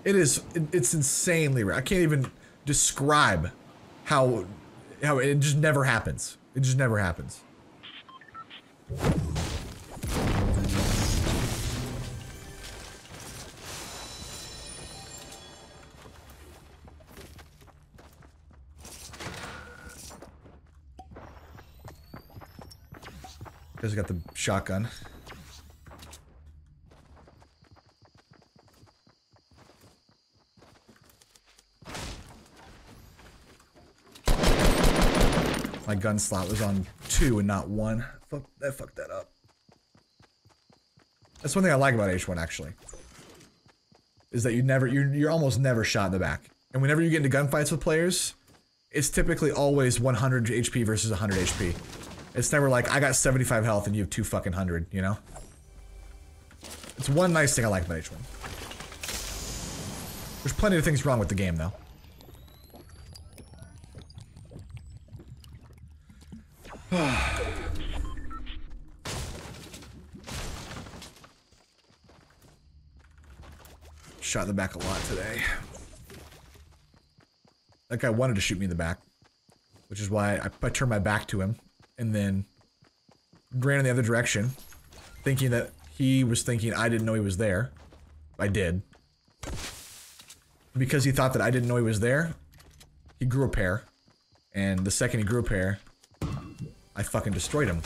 It's insanely rare. I can't even describe how it just never happens. It just never happens. Because I got the shotgun. My gun slot was on 2 and not 1. I fucked that up. That's one thing I like about H1 actually. Is that you're almost never shot in the back. And whenever you get into gunfights with players, it's typically always 100 HP versus 100 HP. It's never like, I got 75 health and you have 2 fucking 100, you know? It's one nice thing I like about H1. There's plenty of things wrong with the game though. Shot in the back a lot today. That guy wanted to shoot me in the back, which is why I turned my back to him and then ran in the other direction, thinking that he was thinking I didn't know he was there. I did. Because he thought that I didn't know he was there, he grew a pair, and the second he grew a pair, I fucking destroyed him.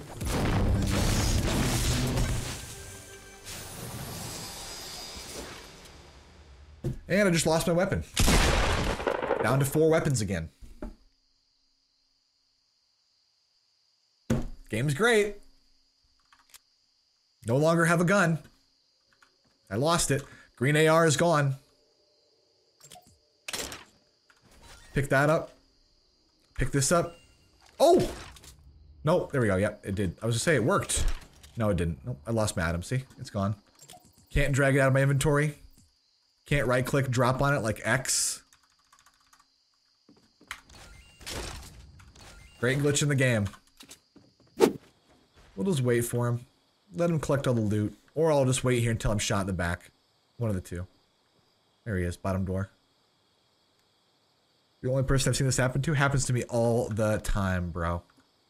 And I just lost my weapon. Down to 4 weapons again. Game's great. No longer have a gun. I lost it. Green AR is gone. Pick that up. Pick this up. Oh! No, there we go. Yep, it did. I was gonna say it worked. No, it didn't. Nope, I lost my item. See? It's gone. Can't drag it out of my inventory. Can't right click, drop on it like X. Great glitch in the game. We'll just wait for him. Let him collect all the loot. Or I'll just wait here until I'm shot in the back. One of the two. There he is, bottom door. The only person I've seen this happen to happens to me all the time, bro.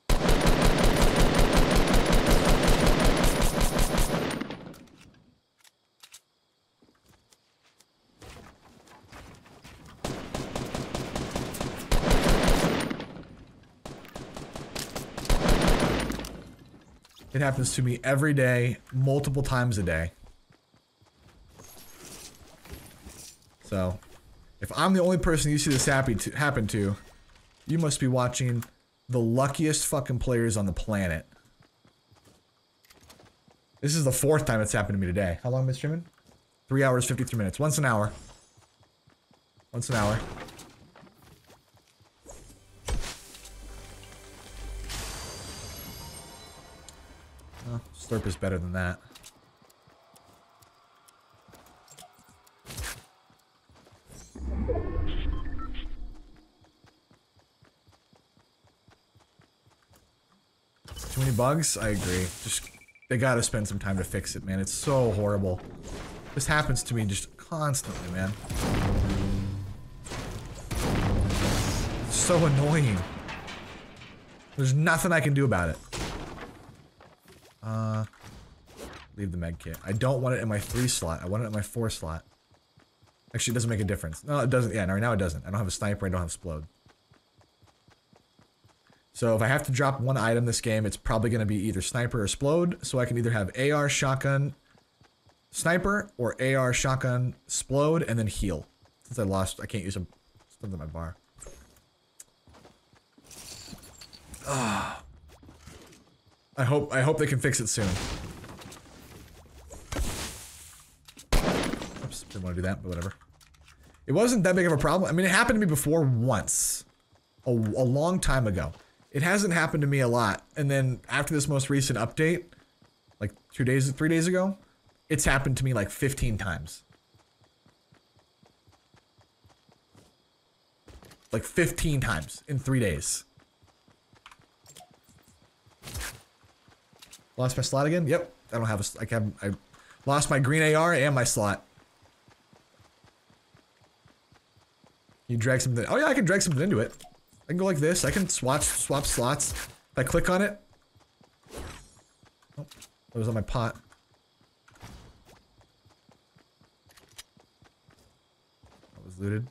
It happens to me every day, multiple times a day. So, if I'm the only person you see this happen to, you must be watching the luckiest fucking players on the planet. This is the 4th time it's happened to me today. How long am I streaming? 3 hours, 53 minutes. Once an hour. Once an hour. Oh, Slurp is better than that. Too many bugs? I agree. Just, they gotta spend some time to fix it, man. It's so horrible. This happens to me just constantly, man. It's so annoying. There's nothing I can do about it. Leave the med kit. I don't want it in my 3 slot. I want it in my 4 slot. Actually, it doesn't make a difference. No, it doesn't. Yeah, right now it doesn't. I don't have a sniper. I don't have explode. So if I have to drop one item this game, it's probably going to be either sniper or explode. So I can either have AR, shotgun, sniper, or AR, shotgun, explode, and then heal. Since I lost, I can't use them. Still in my bar. Ah. I hope they can fix it soon. Oops, didn't want to do that, but whatever. It wasn't that big of a problem. I mean, it happened to me before once. A long time ago. It hasn't happened to me a lot. And then after this most recent update, like 3 days ago, it's happened to me like 15 times. Like 15 times in 3 days. Lost my slot again? Yep. I don't have a... I lost my green AR and my slot. You drag something. Oh yeah, I can drag something into it. I can go like this. I can swap slots. If I click on it. Oh, that was on my pot. That was looted.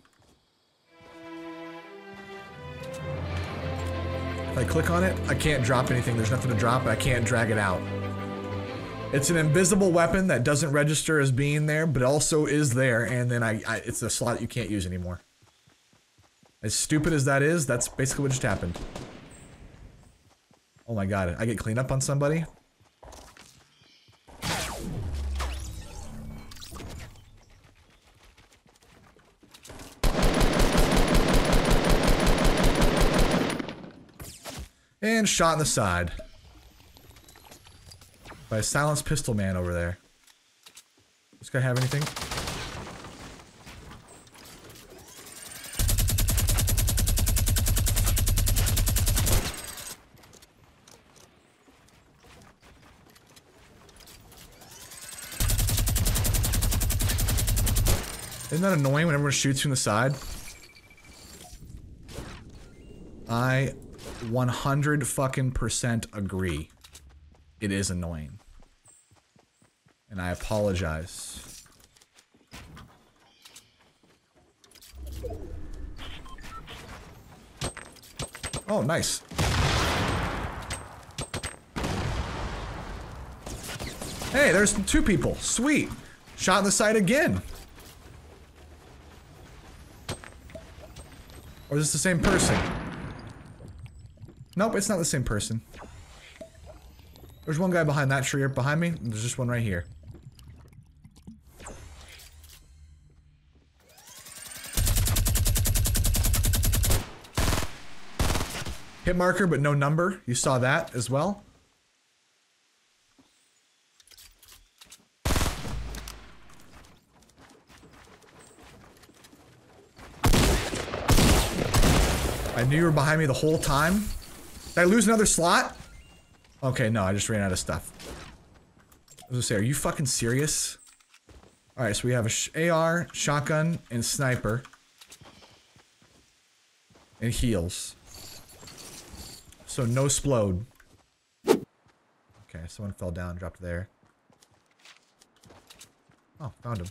If I click on it, I can't drop anything. There's nothing to drop, but I can't drag it out. It's an invisible weapon that doesn't register as being there, but also is there, and then it's a slot you can't use anymore. As stupid as that is, that's basically what just happened. Oh my god, I get cleanup on somebody? And shot in the side. By a silenced pistol man over there. Does this guy have anything? Isn't that annoying when everyone shoots from the side? I 100 fucking % agree. It is annoying. And I apologize. Oh, nice. Hey, there's 2 people. Sweet. Shot in the side again. Or is this the same person? Nope, it's not the same person. There's one guy behind that tree behind me, and there's just one right here. Hit marker, but no number. You saw that as well. I knew you were behind me the whole time. Did I lose another slot? Okay, no, I just ran out of stuff. I was gonna say, are you fucking serious? Alright, so we have a AR, shotgun, and sniper. And heals. So no splode. Okay, someone fell down, dropped there. Oh, found him.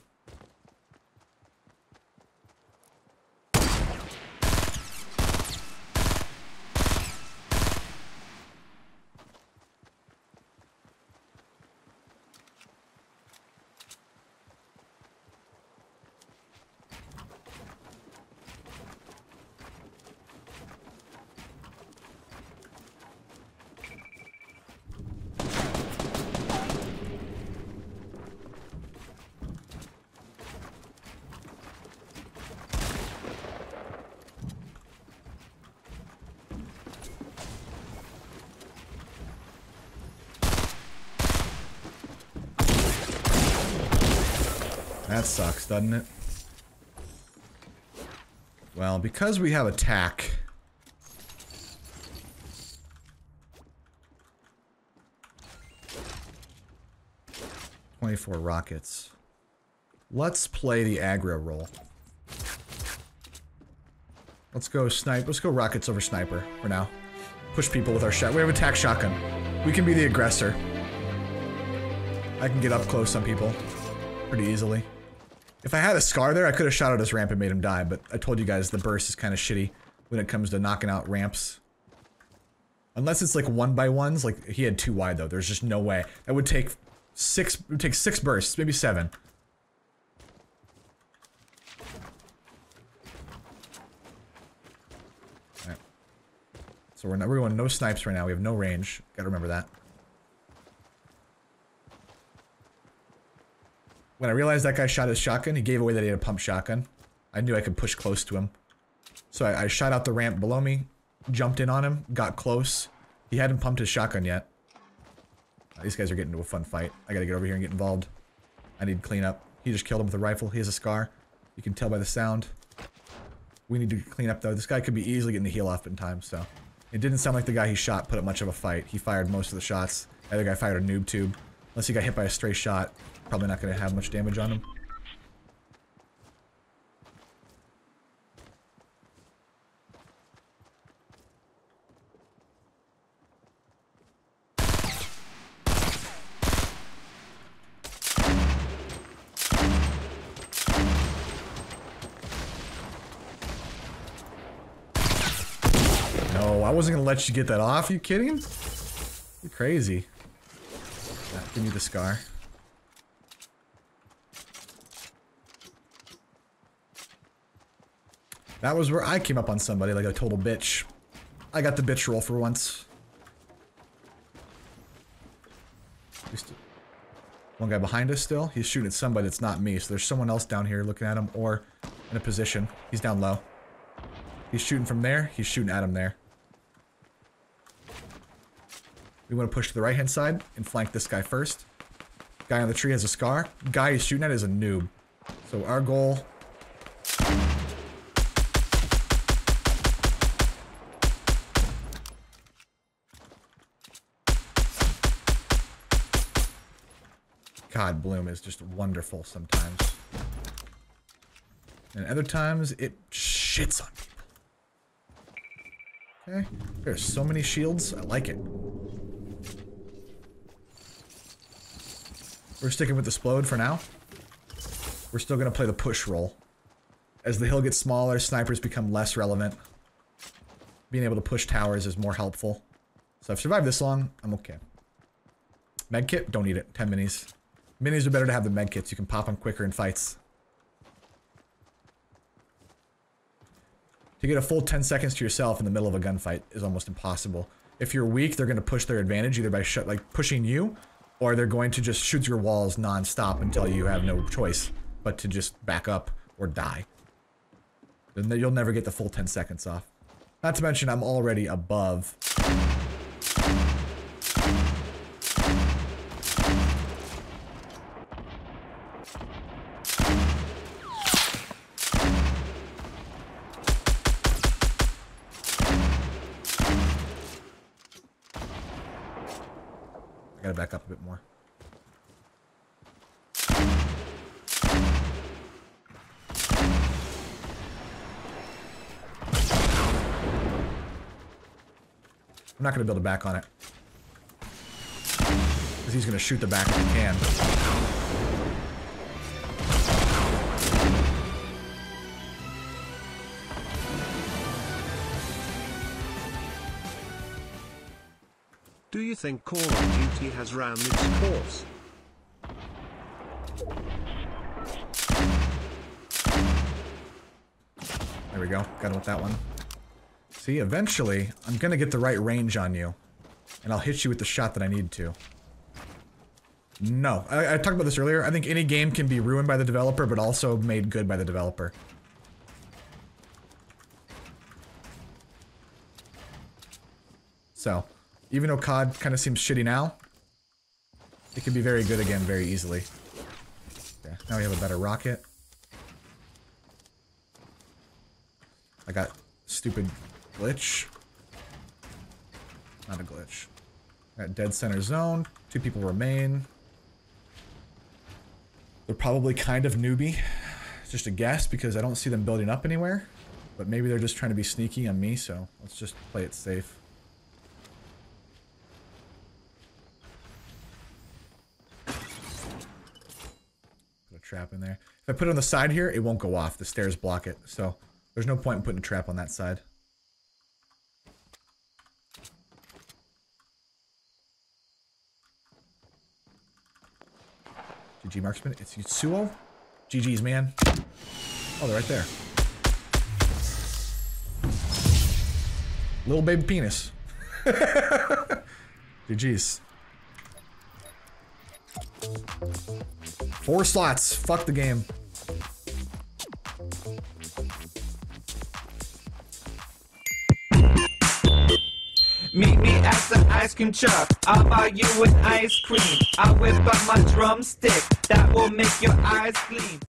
That sucks, doesn't it? Well, because we have attack. .24 rockets. Let's play the aggro role. Let's go snipe. Let's go rockets over sniper for now. Push people with our shot. We have attack shotgun. We can be the aggressor. I can get up close on people pretty easily. If I had a scar there, I could have shot at his ramp and made him die, but I told you guys the burst is kind of shitty when it comes to knocking out ramps. Unless it's like 1x1s, like he had 2 wide though. There's just no way. That would take 6. It would take 6 bursts, maybe 7. Alright. So we're going no snipes right now. We have no range. Gotta remember that. When I realized that guy shot his shotgun, he gave away that he had a pump shotgun. I knew I could push close to him. So I shot out the ramp below me, jumped in on him, got close. He hadn't pumped his shotgun yet. These guys are getting into a fun fight. I gotta get over here and get involved. I need cleanup. He just killed him with a rifle. He has a scar. You can tell by the sound. We need to clean up though. This guy could be easily getting the heal off in time, so. It didn't sound like the guy he shot put up much of a fight. He fired most of the shots. The other guy fired a noob tube. Unless he got hit by a stray shot. Probably not going to have much damage on him. No, I wasn't gonna let you get that off. You kidding? You're crazy. Yeah, give me the scar. That was where I came up on somebody like a total bitch. I got the bitch roll for once. One guy behind us still. He's shooting at somebody that's not me. So there's someone else down here looking at him or in a position. He's down low. He's shooting from there. He's shooting at him there. We want to push to the right-hand side and flank this guy first. Guy on the tree has a scar. Guy he's shooting at is a noob. So our goal... God, Bloom is just wonderful sometimes. And other times, it shits on people. Okay, there's so many shields. I like it. We're sticking with the Splode for now. We're still going to play the push roll. As the hill gets smaller, snipers become less relevant. Being able to push towers is more helpful. So I've survived this long. I'm okay. Medkit? Don't need it. 10 minis. Minis are better to have than medkits. You can pop them quicker in fights. To get a full 10 seconds to yourself in the middle of a gunfight is almost impossible. If you're weak, they're going to push their advantage either by pushing you, or they're going to just shoot your walls non-stop until you have no choice but to just back up or die. Then you'll never get the full 10 seconds off. Not to mention, I'm already above. I gotta back up a bit more. I'm not gonna build a back on it. Because he's gonna shoot the back if he can. Do you think Call of Duty has ran its course? There we go. Got him with that one. See, eventually, I'm gonna get the right range on you. And I'll hit you with the shot that I need to. No. I talked about this earlier. I think any game can be ruined by the developer, but also made good by the developer. So, even though COD kind of seems shitty now, it can be very good again very easily. Okay, now we have a better rocket. I got stupid glitch. Not a glitch. Got dead center zone. 2 people remain. They're probably kind of newbie. It's just a guess because I don't see them building up anywhere. But maybe they're just trying to be sneaky on me, so let's just play it safe. Trap in there. If I put it on the side here, it won't go off. The stairs block it. So there's no point in putting a trap on that side. GG marksman. It's Yutsuo. GG's, man. Oh, they're right there. Little baby penis. GG's. 4 slots. Fuck the game. Meet me at the ice cream truck. I'll buy you an ice cream. I'll whip up my drumstick. That will make your eyes gleam.